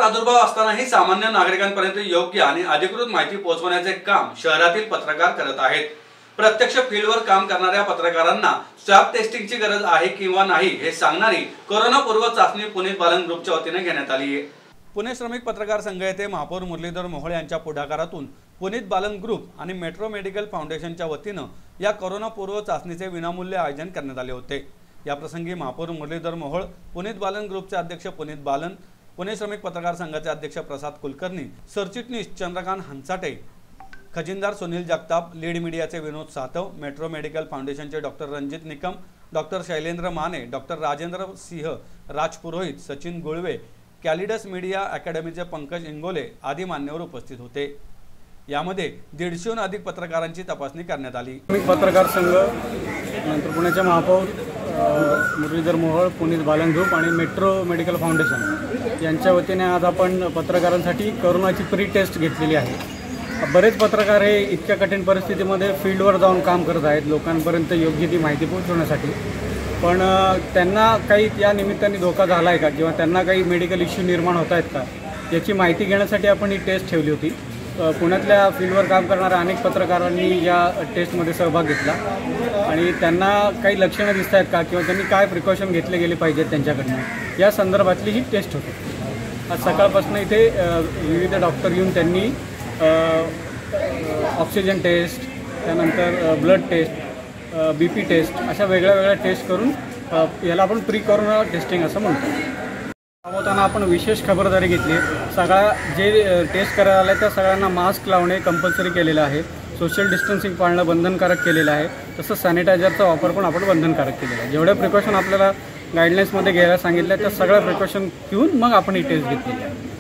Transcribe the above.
प्रादुर्भाव असतानाही सामान्य नागरिकांपर्यंत योग्य आणि अधिकृत माहिती पोहोचवण्याचे काम शहरातील पत्रकार करत आहेत। प्रत्यक्ष फील्डवर काम करणाऱ्या पत्रकारांना स्वॅब टेस्टिंगची गरज आहे किंवा नाही हे सांगणारी कोरोना पूर्व चाचणी पुनीत बालन ग्रुपच्या वतीने घेण्यात आली आहे। पुणे श्रमिक पत्रकार संघ येथे महापौर मुरलीधर मोहोळ यांच्या पुढाकारातून पुनीत बालन ग्रुप आणि मेट्रो मेडिकल फाउंडेशनच्या वतीने या कोरोना पूर्व चाचणीचे विनामूल्य आयोजन करण्यात आले होते। या प्रसंगी महापौर मुरलीधर मोहोळ, पुनीत बालन ग्रुपचे अध्यक्ष पुनीत बालन, पुणे श्रमिक पत्रकार संघाचे अध्यक्ष प्रसाद कुलकर्णी, सरचिटणीस चंद्रकांत हंसाटे, खजिनदार सुनील जगताप, लीड मीडियाचे विनोद सातव, मेट्रो मेडिकल फाउंडेशनचे doctor Ranjit Nikam, doctor Shailendra Mane, doctor Rajendra Singh, Raj Purohit, Sachin Gulve, Callidus media अकॅडमीचे पंकज इंगोले आदी मान्यवर उपस्थित होते। यामध्ये 150हून अधिक पत्रकारांची तपासणी करण्यात आली। पत्रकार संघ, नंतर पुण्याचे महापौर मुरलीधर मोहोळ, पुनीत बालन ग्रुप आणि मेट्रो मेडिकल फाउंडेशन यांच्या वतीने आज आपण पत्रकारांसाठी कोरोनाची प्री टेस्ट घेतलेली आहे। बरेच पत्रकार हे इतक्या कठीण परिस्थितीमध्ये फील्डवर जाऊन काम करत आहेत लोकांपर्यंत योग्य ती माहिती पोहोचवण्यासाठी, पण त्यांना काही या निमित्ताने धोका झाला आहे का किंवा त्यांना काही मेडिकल इश्यू निर्माण होत आहेत का याची माहिती घेण्यासाठी आपण ही टेस्ट ठेवली होती। पुण्यातल्या फील्डवर काम करणाऱ्या अनेक पत्रकारांनी या टेस्टमध्ये सहभाग घेतला आणि त्यांना काही लक्षणं दिसत आहेत का किंवा त्यांनी काय प्रिकॉशन घेतले गेले पाहिजेत त्यांच्याकडनं या संदर्भातली ही टेस्ट होती। आज सकाळपासून इथे विविध डॉक्टर येऊन त्यांनी ऑक्सिजन टेस्ट, त्यानंतर ब्लड टेस्ट, BP टेस्ट अशा वेगळ्या टेस्ट करून याला आपण प्री कोरोना टेस्टिंग असं म्हणतो। होताना आपण विशेष खबरदारी घेतली। सगळ्या जे टेस्ट करायला आले त्या सगळ्यांना मास्क लावणे कंपल्सरी केलेलं आहे, सोशल डिस्टन्सिंग पाळणं बंधनकारक केलेलं आहे, तसंच सॅनिटायझरचा वापर पण आपण बंधनकारक केलेला आहे। जेवढे प्रिकॉशन आपल्याला गाईडलाईन्समध्ये घ्यायला सांगितलं त्या सगळ्या प्रिकॉशन घेऊन मग आपण ही टेस्ट घेतली आहे।